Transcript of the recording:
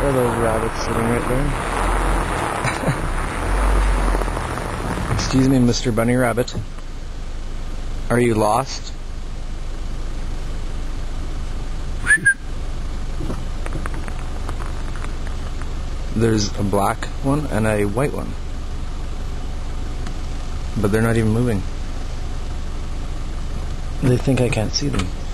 are those rabbits sitting right there? Excuse me, Mr. Bunny Rabbit. Are you lost? There's a black one and a white one. But they're not even moving. They think I can't see them.